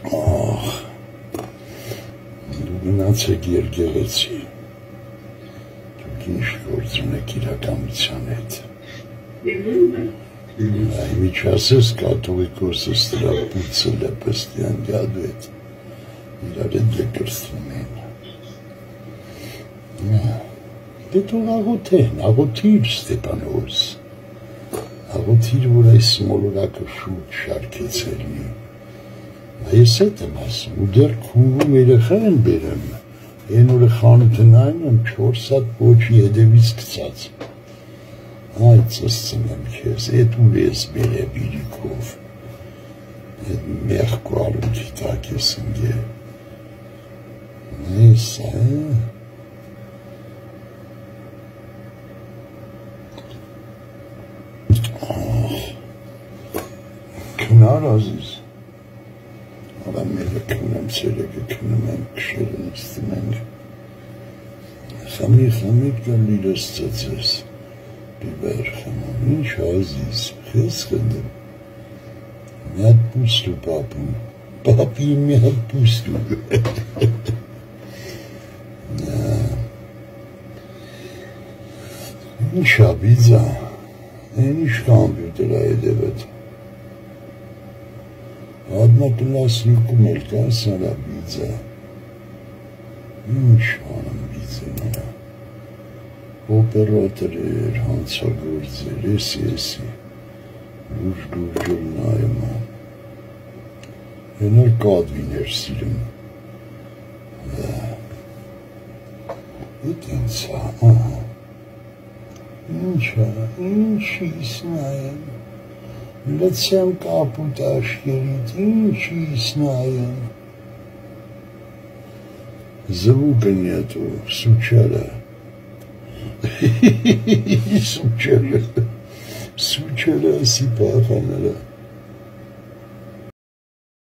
Ահ, դու գնացեք եկեղեցի, դուք ինչ գործ ունեք իրականության հետ։ Այ միջասես կաթողիկոսը ստրապուցը լեպստյան գադվեց, իրար հետ եկրստվում են։ Դե թող աղոթիր Ստեփանոս, աղոթիր, որ այս մոլորակը շուտ շարքեցել մի։ Ես հետ եմ ասում, ու դեռ քունվում երեխա են բերեմ, են օրը խանութը նայում եմ 4 հատ ոչի հետևից գցած։ Այ ծսցնեմ քեզ, էդ ուր ես բերებ իրիկով, էդ մեղք ու արունքի տակ ես ընգե։ Ես, Քնար ազիզ, արա մերը քնեմ, ցերեկը քնում եմ, քշերը նստում ենք, խամի կլիրս ծծես, բիբեր խմում, ինչ ազիզ, խես խնդում, մի հատ պուստու պապում, պապի մի հատ պուստու, ինչ աբիձա, են ինչ կամպյուտերա հետևդ, Одна классникում էլ կա սարա բիձա, ինչ անում բիձեները, օպերատոր էր, հանցագործ էր, եսի, լուրջ նայում, եներ կադվին էր սիրում, իտ ինցա, ինչիս նայեմ, Լցեմ կապուտ աշկերիտ, ինչիս նայեմ, Звука нету, сучара, сучара, сипаханара.